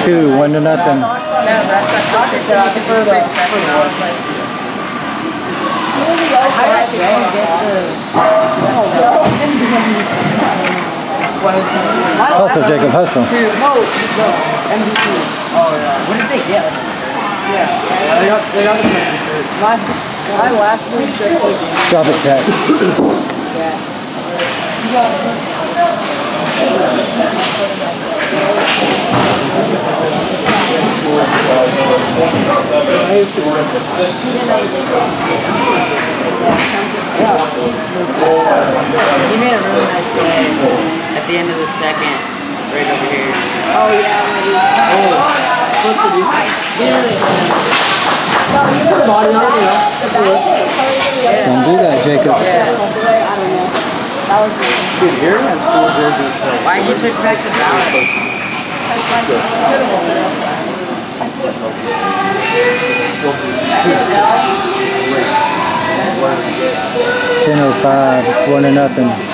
2, 1 to nothing. Hustle, Jacob, hustle. No, MVP. Oh yeah. What did they get? Yeah, they got the championship. My last 3 shirts of the game. Drop it, Jack. Yeah. He made a really nice play at the end of the second, right over here. Oh yeah. What's the defense? Don't do that, Jacob. Dude, Erie has cool jerseys. Why did you switch back to Bauer? 10:05. It's 1 to nothing.